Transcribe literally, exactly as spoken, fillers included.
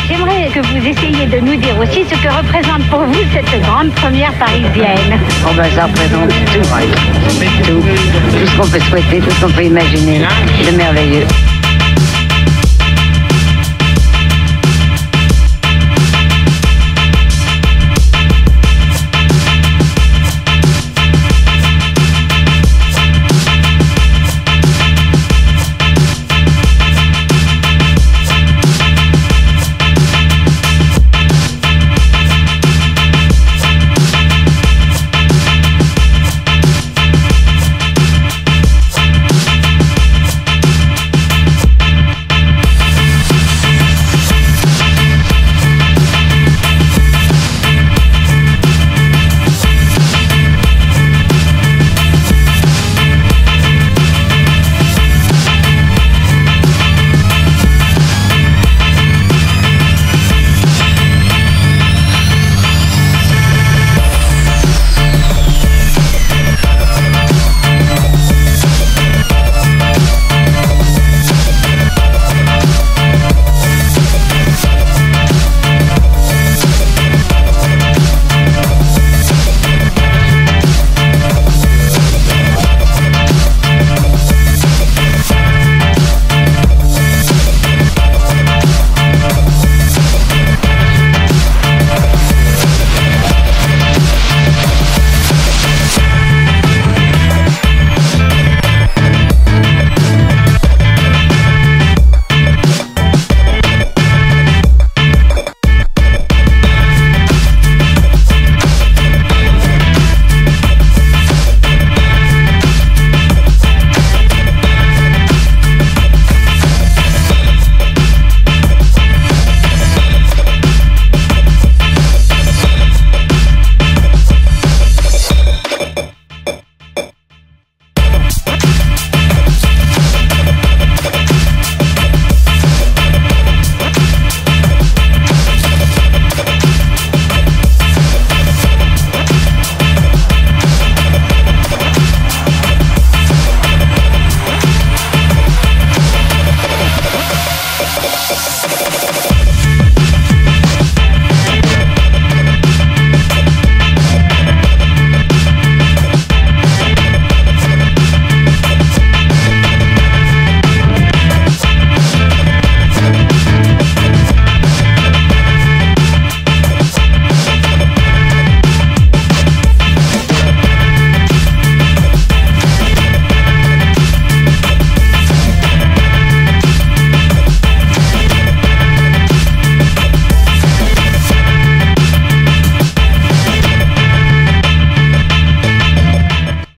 J'aimerais que vous essayiez de nous dire aussi ce que représente pour vous cette grande première parisienne. Oh ben ça représente tout, tout, tout ce qu'on peut souhaiter, tout ce qu'on peut imaginer de merveilleux.